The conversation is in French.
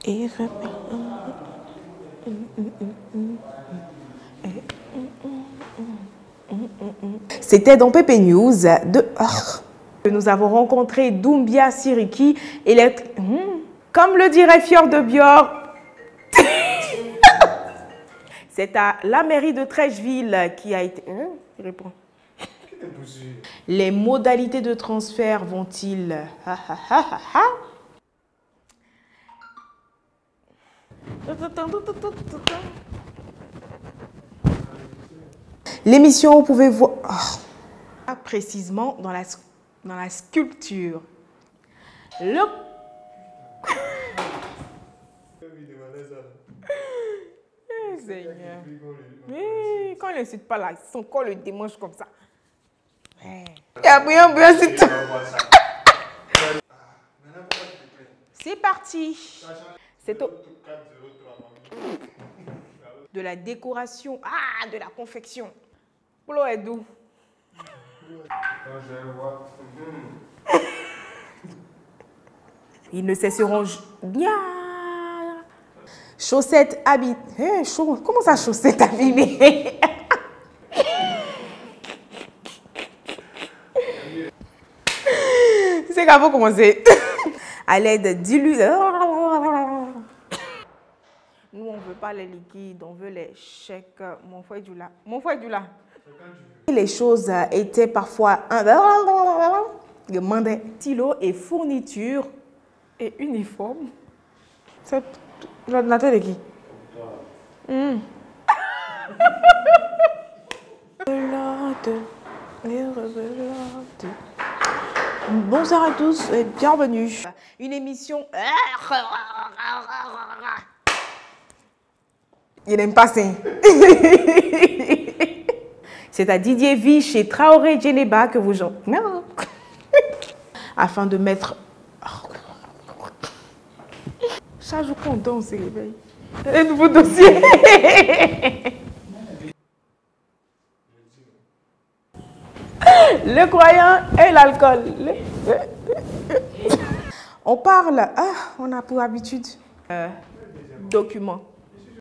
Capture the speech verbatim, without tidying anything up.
Et... C'était dans P P News de... Oh. Nous avons rencontré Doumbia Siriki et les... Comme le dirait Fior de Bior, c'est à la mairie de Trècheville qui a été... Hein? Il répond. Les modalités de transfert vont-ils... L'émission, vous pouvez voir... Oh. Précisément dans la, dans la sculpture. Le... Seigneur. Mais quand il n'incite pas là, son corps le démange comme ça. Il y a bien, bien, c'est tout. C'est parti. C'est au... De la décoration. Ah, de la confection. Polo est doux. Ils ne cesseront bien. Chaussettes habillées. Eh, chaud. Comment ça, chaussettes habillées? C'est qu'à vous commencer. À l'aide diluée. Nous, on ne veut pas les liquides, on veut les chèques. Mon frère du là. Mon frère du là. Les choses étaient parfois un demandait stylo et fournitures et uniformes. C'est l'ordinateur de qui? Mmh. Bonsoir à tous et bienvenue. Une émission. Il n'aime pas ça. C'est à Didier Vich et Traoré Djeneba que vous jouez. Afin de mettre... Ça joue content, on se réveille. Un nouveau dossier. Le croyant et l'alcool. On parle... Ah, on a pour habitude. Euh, document.